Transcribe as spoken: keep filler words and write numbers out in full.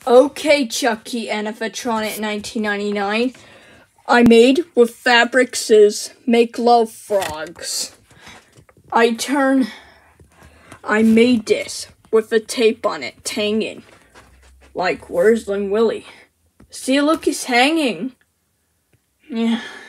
Okay, Chucky Animatronic nineteen ninety-nine. I made with fabric scissors, make love frogs. I turn, I made this with a tape on it, hanging. Like, where's Lin Willie? See, look, he's hanging. Yeah.